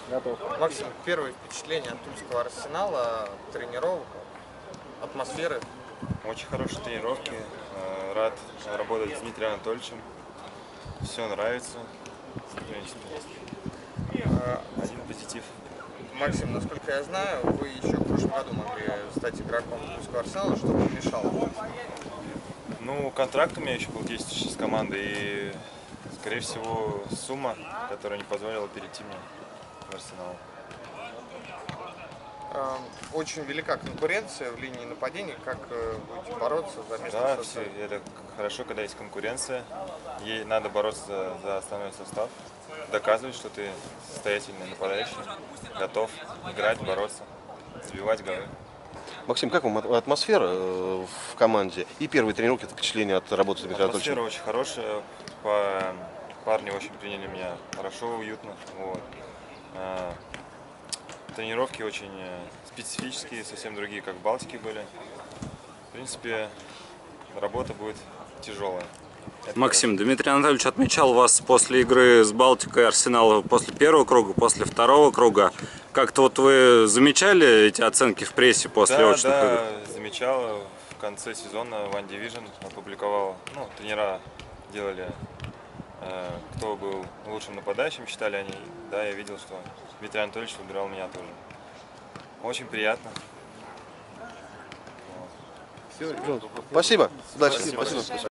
Готов. Максим, первые впечатления от Тульского Арсенала, тренировок, атмосферы? Очень хорошие тренировки. Рад работать с Дмитрием Анатольевичем. Все нравится. В принципе, один позитив. Максим, насколько я знаю, вы еще в прошлом году могли стать игроком Тульского Арсенала, что помешало? Ну, контракт у меня еще был действующий с командой, и, скорее всего, сумма, которая не позволила перейти мне в Арсенал. Очень велика конкуренция в линии нападения. Как будете бороться за место Да, в составе? это хорошо, когда есть конкуренция. Ей надо бороться за основной состав, доказывать, что ты состоятельный нападающий, готов играть, бороться, забивать голы. Максим, как вам атмосфера в команде и первые тренировки, впечатления от работы с Дмитрием Атмосфера Анатольевичем? очень хорошая, парни очень приняли меня хорошо, уютно. Вот. Тренировки очень специфические, совсем другие, как в Балтике были. В принципе, работа будет тяжелая. Максим, Дмитрий Анатольевич отмечал вас после игры с Балтикой и Арсенала после первого круга, после второго круга. Как-то вот вы замечали эти оценки в прессе после очных игр? Да, замечал. В конце сезона One Division опубликовал, тренера делали, кто был лучшим нападающим, считали они. Да, я видел, что Дмитрий Анатольевич выбирал меня тоже. Очень приятно. Спасибо. Удачи. Спасибо. Спасибо.